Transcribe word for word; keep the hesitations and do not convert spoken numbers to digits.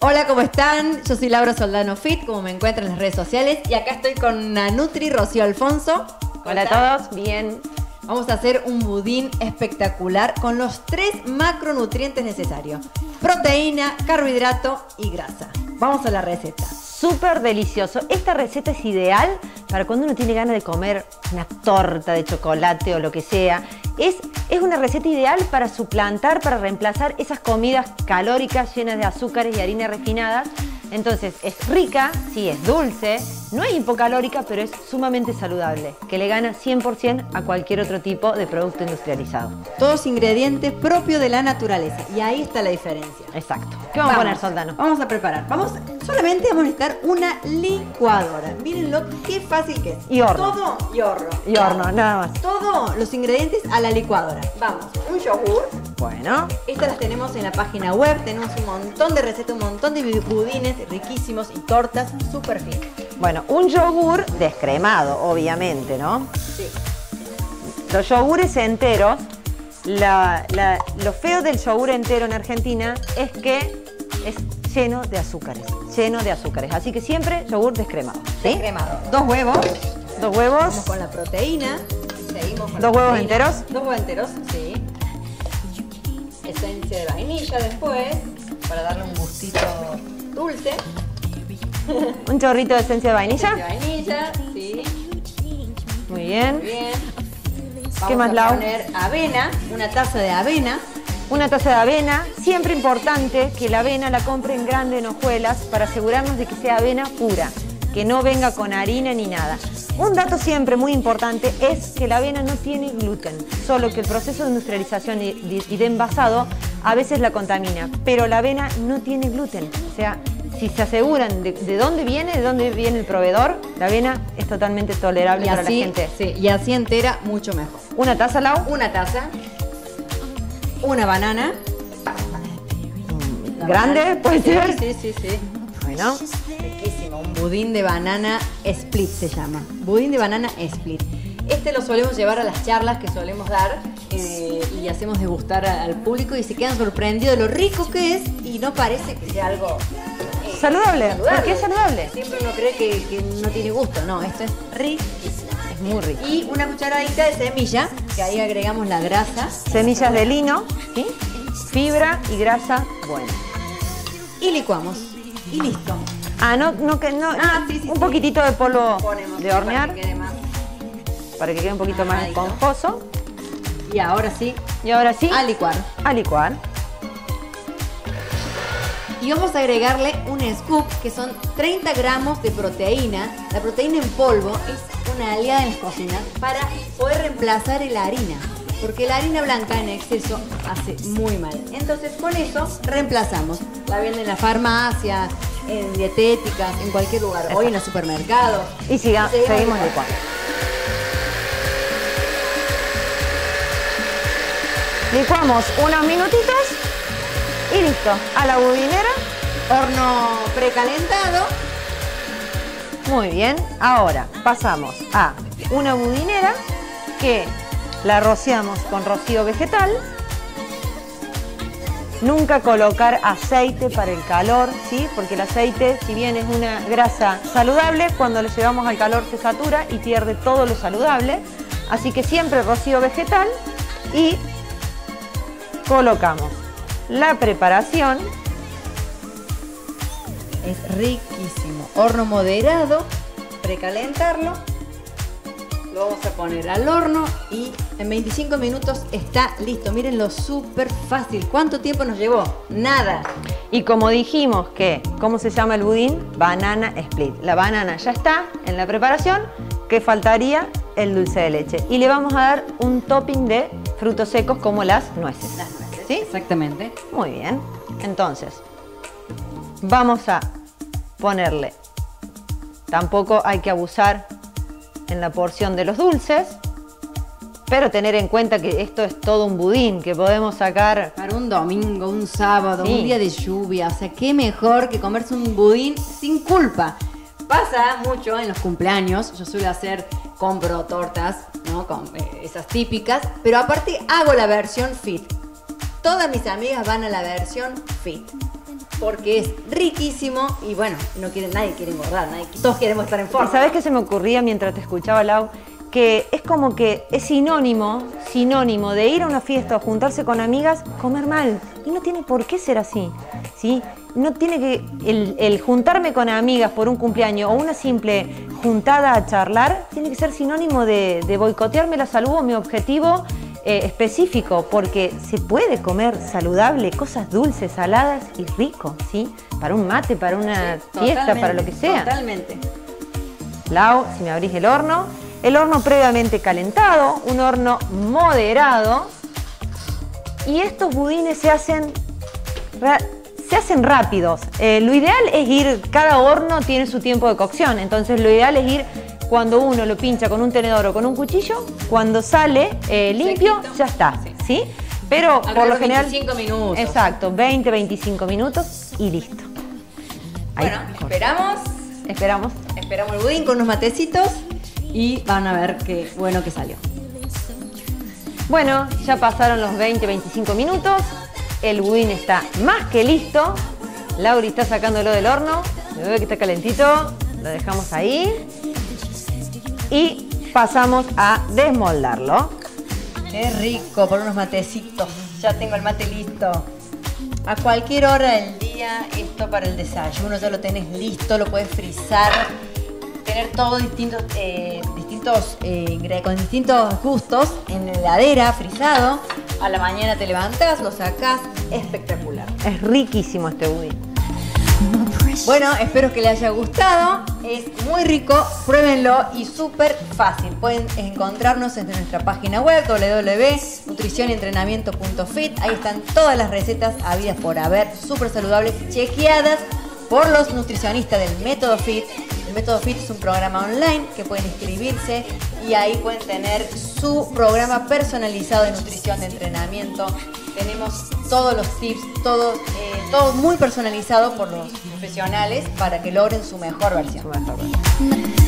Hola, ¿cómo están? Yo soy Laura Soldano Fit, como me encuentran en las redes sociales. Y acá estoy con una Nutri, Rocío Alfonso. Hola a todos, bien. Vamos a hacer un budín espectacular con los tres macronutrientes necesarios. Proteína, carbohidrato y grasa. Vamos a la receta. Súper delicioso. Esta receta es ideal para cuando uno tiene ganas de comer una torta de chocolate o lo que sea. Es, es una receta ideal para suplantar, para reemplazar esas comidas calóricas llenas de azúcares y harinas refinadas. Entonces es rica, sí es dulce, no es hipocalórica, pero es sumamente saludable, que le gana cien por cien a cualquier otro tipo de producto industrializado. Todos ingredientes propios de la naturaleza, y ahí está la diferencia. Exacto. ¿Qué vamos, vamos a poner, Soldano? Vamos a preparar. Vamos, solamente vamos a necesitar una licuadora. Mírenlo qué fácil que es. Y horno. Todo y horno. Y horno, nada más. Todos los ingredientes a la licuadora. Vamos, un yogur. Bueno. Estas las tenemos en la página web. Tenemos un montón de recetas, un montón de budines riquísimos y tortas súper finas. Bueno, un yogur descremado, obviamente, ¿no? Sí. Los yogures enteros, la, la, lo feo del yogur entero en Argentina es que es lleno de azúcares, lleno de azúcares. Así que siempre yogur descremado, ¿sí? Descremado. Dos huevos. Dos huevos. Vamos con la proteína. Seguimos con ¿Dos la huevos proteína. enteros? Dos huevos enteros, sí. Esencia de vainilla después, para darle un gustito dulce. Un chorrito de esencia de vainilla. Esencia de vainilla, sí. Muy bien. Muy bien. Vamos ¿Qué más, a Lau? poner avena, una taza de avena. Una taza de avena. Siempre importante que la avena la compre en grande en hojuelas para asegurarnos de que sea avena pura, que no venga con harina ni nada. Un dato siempre muy importante es que la avena no tiene gluten, solo que el proceso de industrialización y, y de envasado a veces la contamina, pero la avena no tiene gluten. O sea, si se aseguran de, de dónde viene, de dónde viene el proveedor, la avena es totalmente tolerable Y para así, la gente. sí, y así entera, mucho mejor. ¿Una taza, Lau? Una taza. Una banana. La ¿Grande? banana. ¿Puede ser? Sí, sí, sí, sí. Bueno. Riquísimo, un budín de banana split se llama. Budín de banana split. Este lo solemos llevar a las charlas que solemos dar eh, y hacemos degustar al público y se quedan sorprendidos de lo rico que es y no parece que sea algo eh, ¿Saludable? ¿Por qué es saludable? Siempre uno cree que, que no tiene gusto. No, esto es riquísimo. Es muy rico. Y una cucharadita de semilla, que ahí agregamos la grasa. Semillas de lino, ¿sí? Fibra y grasa buena. Y licuamos. Y listo. Ah, no, no, que no. Ah, sí, sí, un sí. poquitito de polvo Ponemos de hornear para que quede más. para que quede un poquito más Amadito. esponjoso. Y ahora sí, Y ahora sí, a licuar. a licuar. Y vamos a agregarle un scoop que son treinta gramos de proteína. La proteína en polvo es una aliada en las cocinas para poder reemplazar la harina. Porque la harina blanca en exceso hace muy mal. Entonces con eso reemplazamos. La venden en la farmacia, en dietéticas, en cualquier lugar. Hoy en los supermercados. Y siga, seguimos seguimos licuando. licuando. Licuamos unos minutitos y listo. A la budinera. Horno precalentado. Muy bien. Ahora pasamos a una budinera que la rociamos con rocío vegetal. Nunca colocar aceite para el calor, ¿sí? Porque el aceite, si bien es una grasa saludable, cuando lo llevamos al calor se satura y pierde todo lo saludable. Así que siempre rocío vegetal y colocamos la preparación. Es riquísimo. Horno moderado, precalentarlo. Lo vamos a poner al horno y en veinticinco minutos está listo. Miren lo súper fácil. ¿Cuánto tiempo nos llevó? Nada. Y como dijimos que, ¿cómo se llama el budín? Banana split. La banana ya está en la preparación, que faltaría el dulce de leche. Y le vamos a dar un topping de frutos secos como las nueces. Las nueces. ¿Sí? Exactamente. Muy bien. Entonces, vamos a ponerle. Tampoco hay que abusar en la porción de los dulces, pero tener en cuenta que esto es todo un budín que podemos sacar. Para un domingo, un sábado, Sí. un día de lluvia. O sea, qué mejor que comerse un budín sin culpa. Pasa mucho en los cumpleaños. Yo suelo hacer, compro tortas, ¿no? Con eh, esas típicas. Pero aparte hago la versión fit. Todas mis amigas van a la versión fit. porque es riquísimo y bueno, no quiere, nadie quiere engordar, nadie, todos queremos estar en forma. ¿Y sabés qué se me ocurría mientras te escuchaba, Lau? Que es como que es sinónimo, sinónimo de ir a una fiesta o juntarse con amigas, comer mal. Y no tiene por qué ser así, ¿sí? No tiene que, el, el juntarme con amigas por un cumpleaños o una simple juntada a charlar, tiene que ser sinónimo de, de boicotearme la salud o mi objetivo eh, específico, porque se puede comer saludable, cosas dulces, saladas y rico, ¿sí? Para un mate, para una Sí, fiesta, para lo que sea. Totalmente. Lau, si me abrís el horno. El horno previamente calentado, un horno moderado. Y estos budines se hacen, se hacen rápidos. Eh, lo ideal es ir, cada horno tiene su tiempo de cocción, entonces lo ideal es ir cuando uno lo pincha con un tenedor o con un cuchillo, cuando sale eh, limpio, sequito. Ya está, Sí. ¿sí? Pero Alrededor por lo de general... veinticinco minutos. Exacto, veinte, veinticinco minutos y listo. Ahí, Bueno, corta. esperamos, Esperamos. esperamos el budín con unos matecitos y van a ver qué bueno que salió. Bueno, ya pasaron los veinte, veinticinco minutos. El budín está más que listo. Lauri está sacándolo del horno. Me veo que está calentito. Lo dejamos ahí. Y pasamos a desmoldarlo. Qué rico, por unos matecitos. Ya tengo el mate listo. A cualquier hora del día, esto para el desayuno ya lo tenés listo, lo puedes frizar. Tener todos distintos, eh, distintos eh, con distintos gustos en la heladera, frizado. A la mañana te levantás, lo sacás, espectacular. Es riquísimo este budín. Bueno, espero que les haya gustado. Es muy rico, pruébenlo y súper fácil. Pueden encontrarnos en nuestra página web doble u doble u doble u punto nutrición y entrenamiento punto fit. Ahí están todas las recetas habidas por haber, súper saludables, chequeadas por los nutricionistas del Método Fit. El Método Fit es un programa online que pueden inscribirse y ahí pueden tener su programa personalizado de nutrición, de entrenamiento. Tenemos todos los tips, todo, eh, todo muy personalizado por los profesionales para que logren su mejor versión. Su mejor versión.